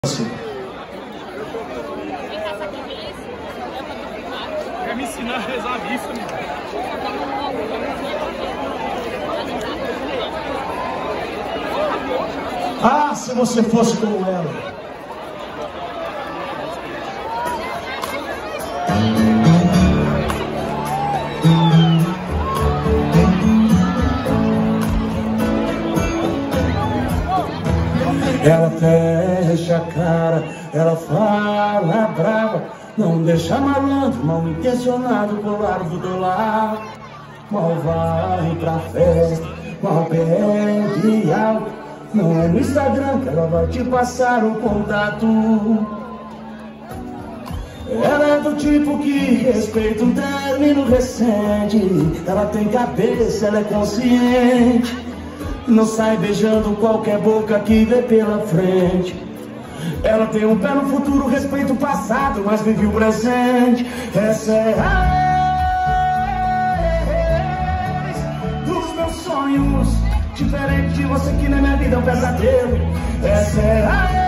Quer me ensinar a rezar a missa, meu? Ah, se você fosse como ela. Ela fecha a cara, ela fala brava, não deixa malandro, mal intencionado colar do teu lado. Mal vai pra festa, mal pede algo. Não é no Instagram que ela vai te passar o contato. Ela é do tipo que respeita um término recente. Ela tem cabeça, ela é consciente. Não sai beijando qualquer boca que vê pela frente. Ela tem um pé no futuro, respeita o passado, mas vive o presente. Essa é a ex dos meus sonhos, diferente de você que na minha vida é um pesadelo. Essa é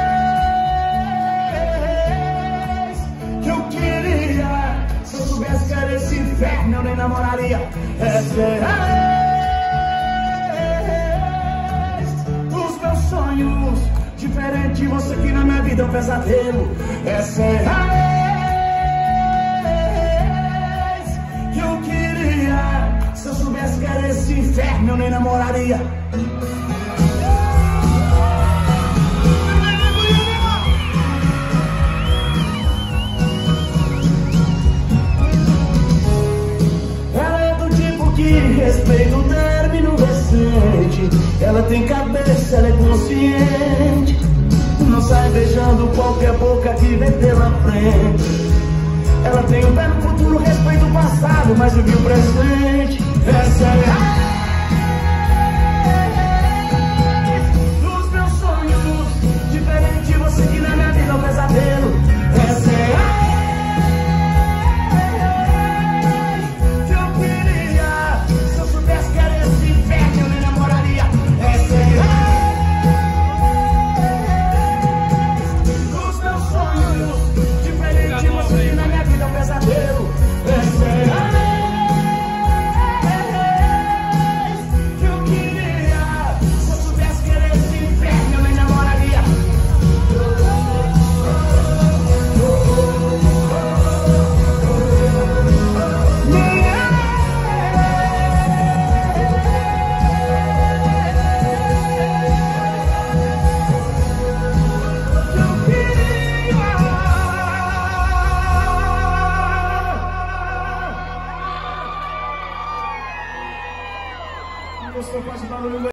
a ex que eu queria. Se eu soubesse que era esse inferno, eu nem namoraria. Essa é a sonhos, diferente de você que na minha vida é um pesadelo. Essa é a ex que eu queria. Se eu soubesse que era esse inferno, eu nem namoraria. Ela é do tipo que respeita o término recente. Ela tem cabeça, ela é consciente. Não sai beijando qualquer boca que vem pela frente. Ela tem um pé no futuro, respeita o passado, mas vive o presente. Essa é a dos meus sonhos, diferente de você que na minha vida é um pesadelo. Essa é a que eu queria. Se eu soubesse que era esse inferno, eu nem namoraria. Essa é dos meus sonhos, diferente de você que na minha vida é um pesadelo. Essa é que eu queria. Se eu soubesse que era esse inferno, eu nem namoraria. Você faz barulho.